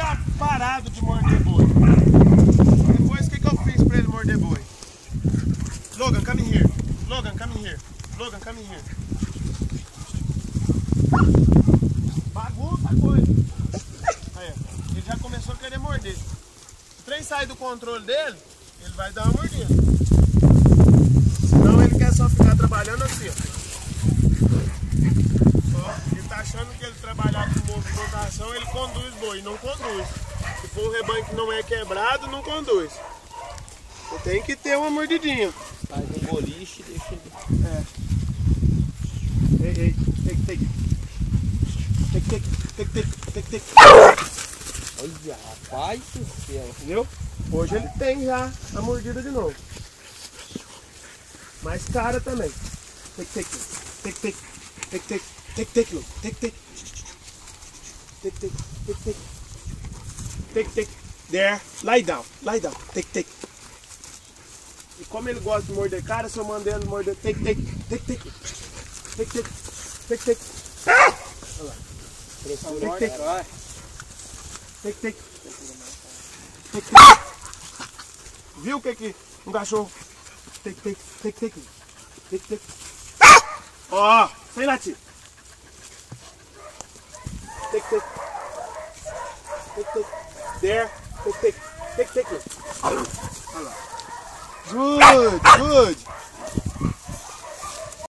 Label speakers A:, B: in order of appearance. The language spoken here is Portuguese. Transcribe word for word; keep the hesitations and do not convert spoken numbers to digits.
A: tá parado de morder boi. Depois o que, que eu fiz pra ele morder boi? Logan, come here. Logan, come here. Logan, come here. Bagunça a coisa. Aí, ele já começou a querer morder. Se o trem sair do controle dele, ele vai dar uma mordida. Senão ele quer só ficar trabalhando assim, ó. Ó, ele tá achando que ele trabalhar com movimentação, ele conduz boi. Não conduz. Se for um rebanho que não é quebrado, não conduz. Você tem que ter uma mordidinha.
B: Faz um boliche e deixa ele.
A: É. Ei, ei, take, take. Take, take, take, take, take, take.
B: Olha, rapaz do céu.
A: Entendeu? Hoje ele tem já a mordida de novo. Mais cara também. Take, take, take, take, take, take, take, take, look. Take, take. Take, take, take, take. Take, take. There. Lie down. Lie down. Take, take. E como ele gosta de morder cara, se eu mandei ele morder. Take, take, take, take. Take, take, take, take. Ah! Olha lá. Take, take. Take, take. Take, take. Viu o que que um cachorro? Take, take, take, take. Take, take. Ó, oh, sem latir. Take, take. Take, take. There. Take, take. Take, take. Olha lá. Good, good.